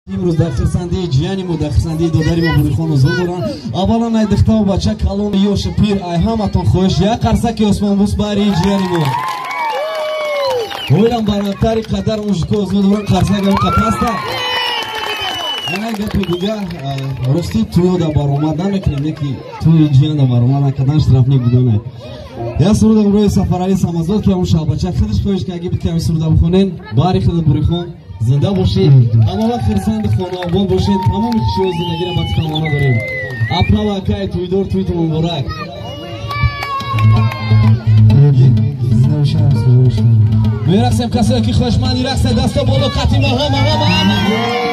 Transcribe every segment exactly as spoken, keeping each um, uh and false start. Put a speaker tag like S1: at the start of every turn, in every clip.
S1: امروز در خرسنده جیانی مو در خرسنده دادری ما بوری خان حضور دارن. اولا نای دختر و بچه کلون یوش پیر ای همتون خوش یک قرصک عثمان بوس باری جیانی مو ویلم برانتاری قدر موشکو عثمان دوران قرصک اون قطاسته انا گپی دیگه راستی توی دا بار اومدن نکنیم یکی توی جیان دا بار اومدن کدنش طرف نی بدونه یا سرود روی سفرهای سمازات که اون شب بچه خودش پویش که اگه بید که همین سرود بخونین باری خود بوری خان زنده باشید تمام خرسند خانه آباد باشید تمام خوشی زندگی را باید تماما داریم اپنا و اکای توی دور توی تو مبارک میرقصیم کسی که خوشمندی رقصه دستا بالا قطیمه ها مها مها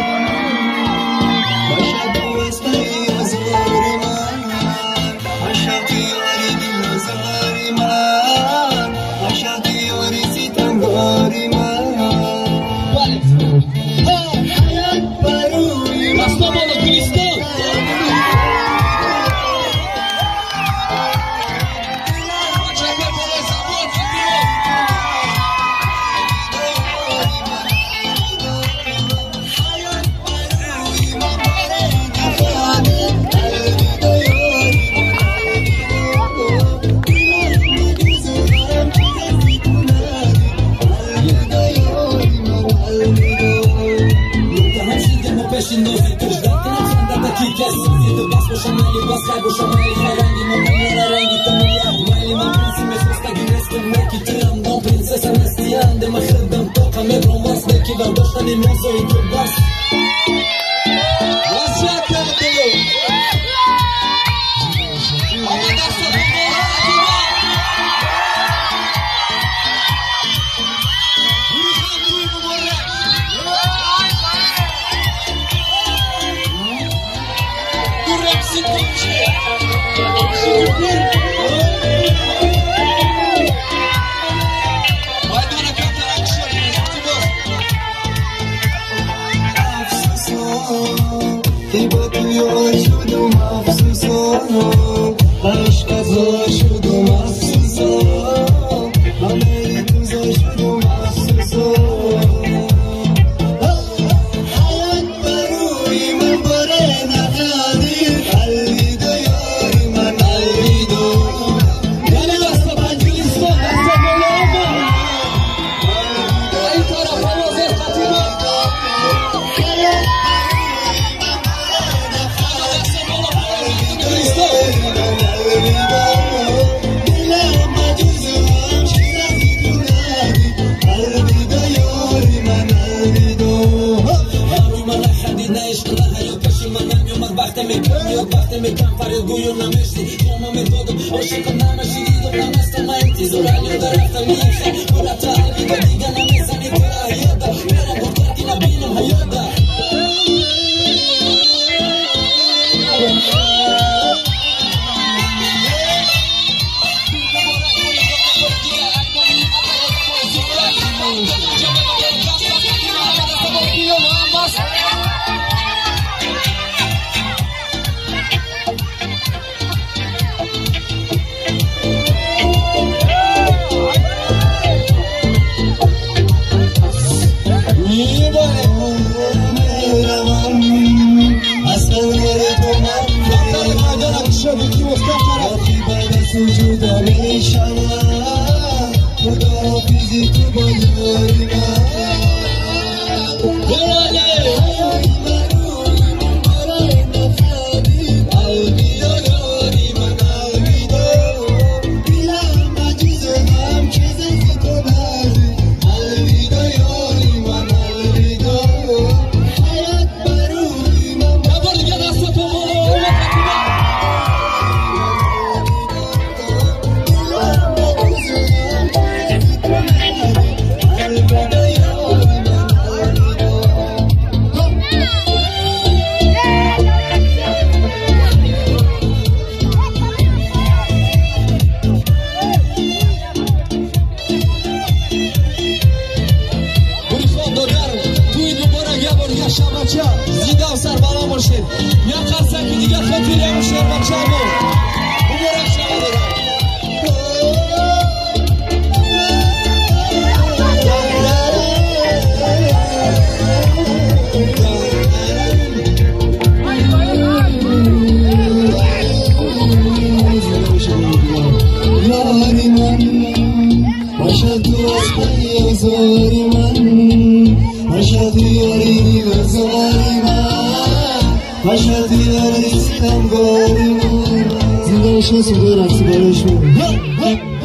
S1: باشد تو اسپای زاری من باشد یاری بزاری من باشد یاری ستمگاری من زنده باشم سوگر اکسی برش من